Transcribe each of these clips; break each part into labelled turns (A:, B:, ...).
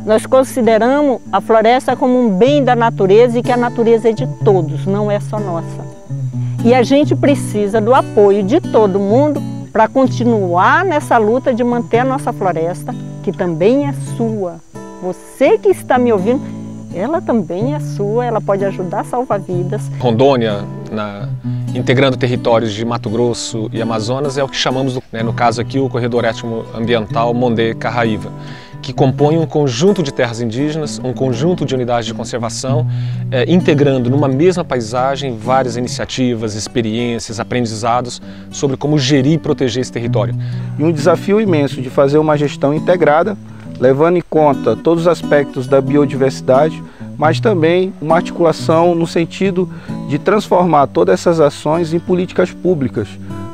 A: Nós consideramos a floresta como um bem da natureza e que a natureza é de todos, não é só nossa. E a gente precisa do apoio de todo mundo para continuar nessa luta de manter a nossa floresta, que também é sua. Você que está me ouvindo, ela também é sua, ela pode ajudar a salvar vidas.
B: Rondônia, integrando territórios de Mato Grosso e Amazonas, é o que chamamos, no caso aqui, o Corredor Étnico-Ambiental Mondê-Carraíva, que compõe um conjunto de terras indígenas, um conjunto de unidades de conservação, integrando numa mesma paisagem várias iniciativas, experiências, aprendizados sobre como gerir e proteger esse território.
C: E um desafio imenso de fazer uma gestão integrada, levando em conta todos os aspectos da biodiversidade, mas também uma articulação no sentido de transformar todas essas ações em políticas públicas.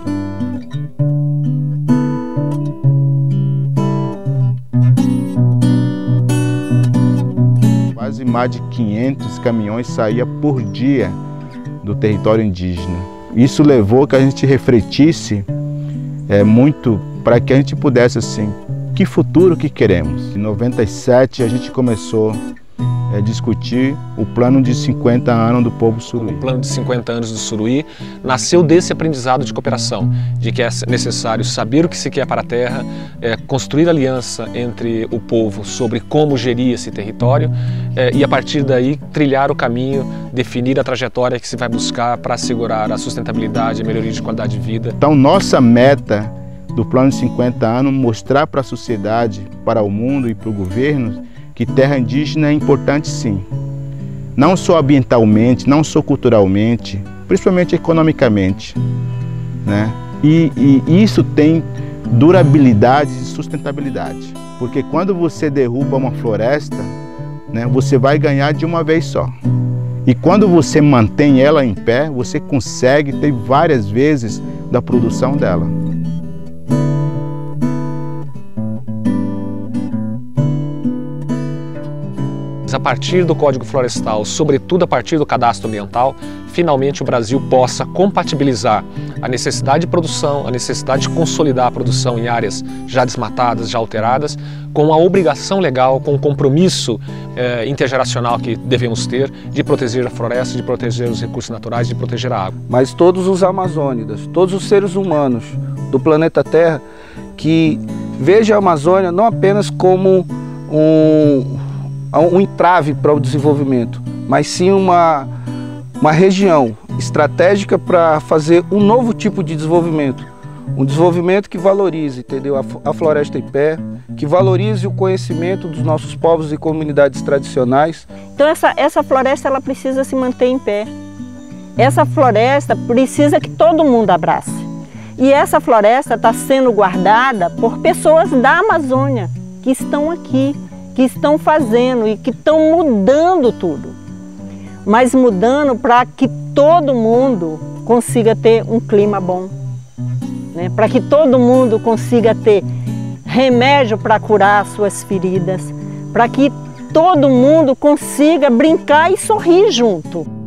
D: Quase mais de 500 caminhões saíam por dia do território indígena. Isso levou que a gente refletisse muito para que a gente pudesse, assim, que futuro que queremos. Em 97 a gente começou a discutir o plano de 50 anos do povo Suruí.
B: O plano de 50 anos do Suruí nasceu desse aprendizado de cooperação, de que é necessário saber o que se quer para a terra, construir aliança entre o povo sobre como gerir esse território e a partir daí trilhar o caminho, definir a trajetória que se vai buscar para assegurar a sustentabilidade e a melhoria de qualidade de vida.
D: Então nossa meta do plano de 50 anos, mostrar para a sociedade, para o mundo e para o governo que terra indígena é importante sim. Não só ambientalmente, não só culturalmente, principalmente economicamente, né? E isso tem durabilidade e sustentabilidade. Porque quando você derruba uma floresta, né, você vai ganhar de uma vez só. E quando você mantém ela em pé, você consegue ter várias vezes da produção dela.
B: A partir do Código Florestal, sobretudo a partir do Cadastro Ambiental, finalmente o Brasil possa compatibilizar a necessidade de produção, a necessidade de consolidar a produção em áreas já desmatadas, já alteradas, com a obrigação legal, com o compromisso intergeracional que devemos ter de proteger a floresta, de proteger os recursos naturais, de proteger a água.
C: Mas todos os amazônidas, todos os seres humanos do planeta Terra que vejam a Amazônia não apenas como um entrave para o desenvolvimento, mas sim uma região estratégica para fazer um novo tipo de desenvolvimento. Um desenvolvimento que valorize, entendeu? A floresta em pé, que valorize o conhecimento dos nossos povos e comunidades tradicionais.
A: Então essa floresta ela precisa se manter em pé. Essa floresta precisa que todo mundo abrace. E essa floresta está sendo guardada por pessoas da Amazônia que estão aqui, que estão fazendo e que estão mudando tudo, mas mudando para que todo mundo consiga ter um clima bom, né? Para que todo mundo consiga ter remédio para curar as suas feridas, para que todo mundo consiga brincar e sorrir junto.